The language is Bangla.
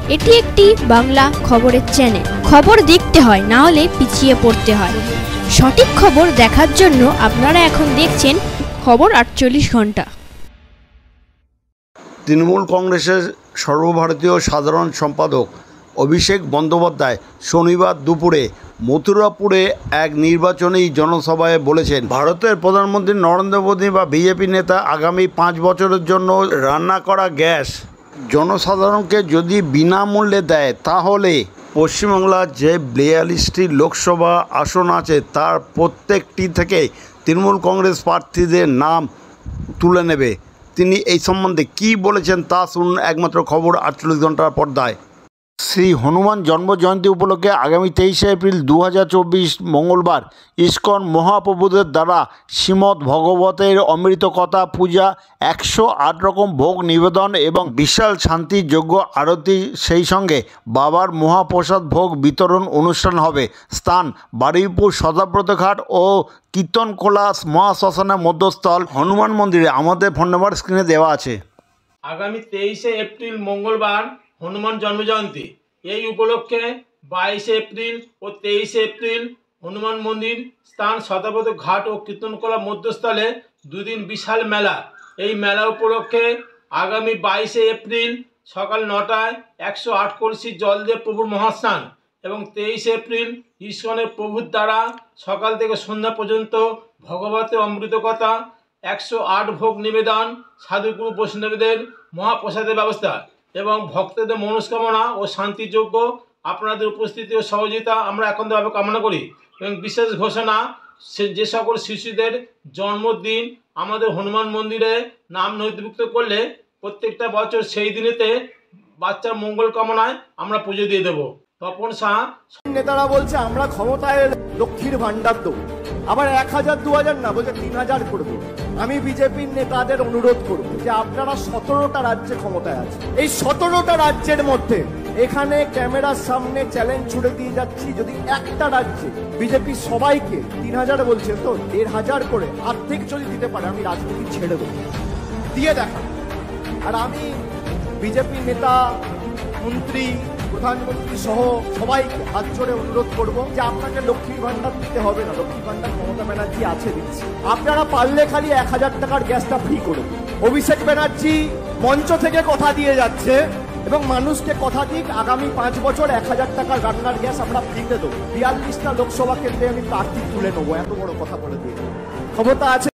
এটি একটি বাংলা খবরের চ্যানেল। খবর দেখতে হয়, না হলে পিছিয়ে পড়তে হয়। সঠিক খবর দেখার জন্য আপনারা এখন দেখছেন খবর 48 ঘন্টা। তৃণমূল কংগ্রেসের সর্বভারতীয় সাধারণ সম্পাদক অভিষেক বন্দ্যোপাধ্যায় শনিবার দুপুরে মথুরাপুরে এক নির্বাচনী জনসভায় বলেছেন, ভারতের প্রধানমন্ত্রী নরেন্দ্র মোদী বা বিজেপি নেতা আগামী 5 বছরের জন্য রান্না করা গ্যাস জনসাধারণকে যদি বিনামূল্যে দেয়, তাহলে পশ্চিমবাংলার যে 42টি লোকসভা আসন আছে তার প্রত্যেকটি থেকে তৃণমূল কংগ্রেস প্রার্থীদের নাম তুলে নেবে। তিনি এই সম্বন্ধে কী বলেছেন তা শুনুন একমাত্র খবর 48 ঘন্টার পর্দায়। শ্রী হনুমান জন্মজয়ন্তী উপলক্ষে আগামী 23 এপ্রিল 2024 মঙ্গলবার ইস্কন মহাপ্রভুদের দ্বারা শ্রীমদ্ ভগবতের অমৃত কথা পূজা, 108 রকম ভোগ নিবেদন এবং বিশাল শান্তি যজ্ঞ আরতি, সেই সঙ্গে বাবার মহাপ্রসাদ ভোগ বিতরণ অনুষ্ঠান হবে। স্থান বারুইপুর সদাব্রত ঘাট ও কীর্তনখোলা মহাশ্মশানের মধ্যস্থল হনুমান মন্দিরে। আমাদের ফোন নাম্বার স্ক্রিনে দেওয়া আছে। আগামী 23 এপ্রিল মঙ্গলবার হনুমান জন্মজয়ন্তী। এই উপলক্ষে 22 এপ্রিল ও 23 এপ্রিল হনুমান মন্দির, স্থান সদাব্রত ঘাট ও কীর্তনখোলা মধ্যস্থলে দুদিন বিশাল মেলা। এই মেলা উপলক্ষে আগামী 22 এপ্রিল সকাল 9টায় 108 কলসি জল দিয়ে প্রভুর মহাস্নান এবং 23 এপ্রিল ইস্কনের প্রভুর দ্বারা সকাল থেকে সন্ধ্যা পর্যন্ত ভগবতের অমৃত কথা, 108 ভোগ নিবেদন, সাধুগুরু বৈষ্ণবদের মহাপ্রসাদের ব্যবস্থা এবং ভক্তদের মনস্কামনা ও শান্তিযোগ্য। আপনাদের উপস্থিতি ও সহযোগিতা আমরা একান্তভাবে কামনা করি এবং বিশেষ ঘোষণা, যে সকল শিশুদের জন্মদিন আমাদের হনুমান মন্দিরে নাম নথিভুক্ত করলে প্রত্যেকটা বছর সেই দিনেতে বাচ্চার মঙ্গল কামনায় আমরা পুজো দিয়ে দেবো। তপন শাহ নেতারা বলছে আমরা ক্ষমতায় লক্ষ্মীর ভান্ডার দেবো, আবার 1000 2000 না, বলছে 3000 করে দেবো। আমি বিজেপির নেতাদের অনুরোধ করব যে আপনারা 17টা রাজ্যে ক্ষমতায় আছে, এই 17টা রাজ্যের মধ্যে এখানে ক্যামেরার সামনে চ্যালেঞ্জ ছুড়ে দিয়ে যাচ্ছি, যদি একটা রাজ্যে বিজেপি সবাইকে 3000 বলছে তো 1500 করে আর্থিক যদি দিতে পারে, আমি রাজনীতি ছেড়ে দেবো, দিয়ে দেখা। আর আমি বিজেপি নেতা, মন্ত্রী, প্রধানমন্ত্রী সহ সবাইকে হাত জোড়ে অনুরোধ করবো যে আপনাকে লক্ষ্মীর ভান্ডার দিতে হবে না, লক্ষ্মীর ভান্ডার মমতা ব্যানার্জি আছে দিচ্ছে, আপনারা পারলে খালি 1000 টাকার গ্যাসটা ফ্রি করুন। অভিষেক ব্যানার্জি মঞ্চ থেকে কথা দিয়ে যাচ্ছে এবং মানুষকে কথা দিক, আগামী 5 বছর 1000 টাকার রান্নার গ্যাস আমরা ফ্রিতে দেবো। 42টা লোকসভা কেন্দ্রে আমি প্রার্থী তুলে নেবো, এত বড় কথা বলে দিয়ে ক্ষমতা আছে।